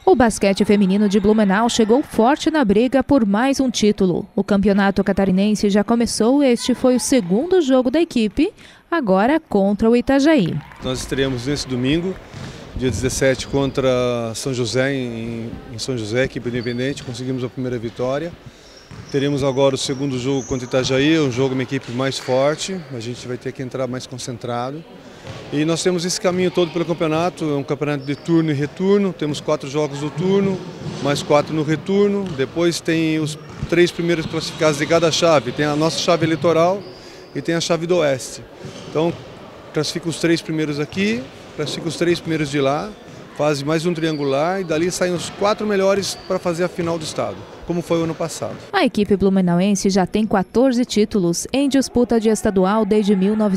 O basquete feminino de Blumenau chegou forte na briga por mais um título. O campeonato catarinense já começou e este foi o segundo jogo da equipe, agora contra o Itajaí. Nós estreamos nesse domingo, dia 17, contra São José, em São José, equipe independente, conseguimos a primeira vitória. Teremos agora o segundo jogo contra o Itajaí, um jogo, uma equipe mais forte, a gente vai ter que entrar mais concentrado. E nós temos esse caminho todo pelo campeonato, é um campeonato de turno e retorno, temos 4 jogos do turno, mais 4 no retorno, depois tem os 3 primeiros classificados de cada chave, tem a nossa chave eleitoral e tem a chave do Oeste. Então, classifica os 3 primeiros aqui, classifica os 3 primeiros de lá, faz mais um triangular e dali saem os 4 melhores para fazer a final do estado, como foi o ano passado. A equipe blumenauense já tem 14 títulos em disputa de estadual desde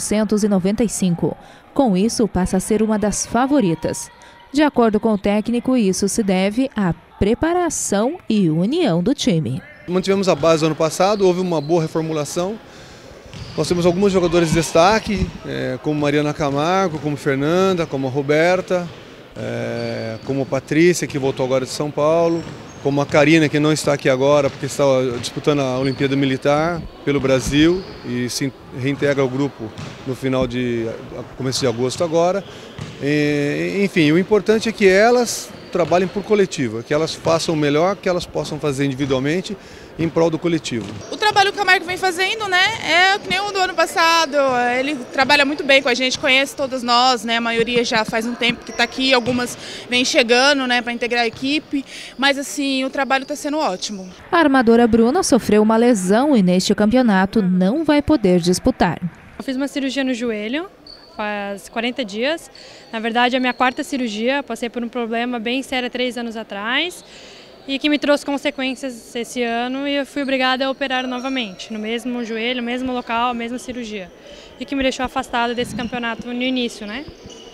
1995. Com isso, passa a ser uma das favoritas. De acordo com o técnico, isso se deve à preparação e união do time. Mantivemos a base do ano passado, houve uma boa reformulação. Nós temos alguns jogadores de destaque, como Mariana Camargo, como Fernanda, como a Roberta, como a Patrícia, que voltou agora de São Paulo, como a Karina, que não está aqui agora, porque está disputando a Olimpíada Militar pelo Brasil e se reintegra ao grupo no começo de agosto agora. Enfim, o importante é que elas trabalhem por coletivo, que elas façam o melhor que elas possam fazer individualmente em prol do coletivo. O trabalho que o Camargo vem fazendo, né, é que nem o do ano passado. Ele trabalha muito bem com a gente, conhece todos nós, né, a maioria já faz um tempo que está aqui, algumas vêm chegando, né, para integrar a equipe, mas assim, o trabalho está sendo ótimo. A armadora Bruna sofreu uma lesão e neste campeonato não vai poder disputar. Eu fiz uma cirurgia no joelho faz 40 dias, na verdade é a minha 4ª cirurgia, passei por um problema bem sério 3 anos atrás e que me trouxe consequências esse ano e eu fui obrigada a operar novamente, no mesmo joelho, mesmo local, mesma cirurgia, e que me deixou afastada desse campeonato no início, né?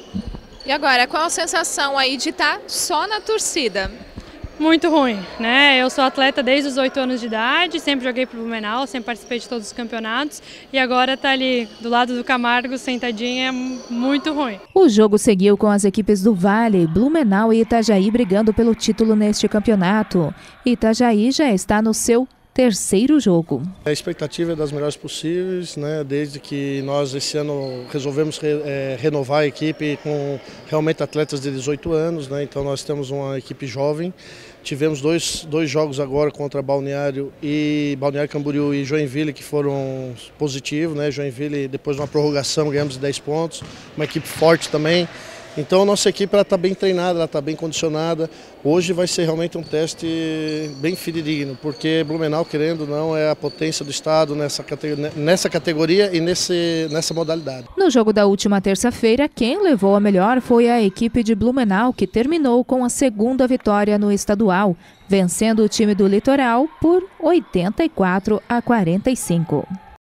E agora, qual a sensação aí de estar só na torcida? Muito ruim, né? Eu sou atleta desde os 8 anos de idade, sempre joguei pro Blumenau, sempre participei de todos os campeonatos e agora tá ali do lado do Camargo, sentadinha, é muito ruim. O jogo seguiu com as equipes do Vale, Blumenau e Itajaí brigando pelo título neste campeonato. Itajaí já está no seu 3º jogo. A expectativa é das melhores possíveis, né? Desde que nós esse ano resolvemos renovar a equipe com realmente atletas de 18 anos, né? Então nós temos uma equipe jovem. Tivemos dois jogos agora contra Balneário Camboriú e Joinville que foram positivos, né? Joinville, depois de uma prorrogação, ganhamos de 10 pontos, uma equipe forte também. Então a nossa equipe está bem treinada, ela está bem condicionada. Hoje vai ser realmente um teste bem fidedigno, porque Blumenau, querendo ou não, é a potência do estado nessa categoria e nessa modalidade. No jogo da última terça-feira, quem levou a melhor foi a equipe de Blumenau, que terminou com a 2ª vitória no estadual, vencendo o time do Litoral por 84-45.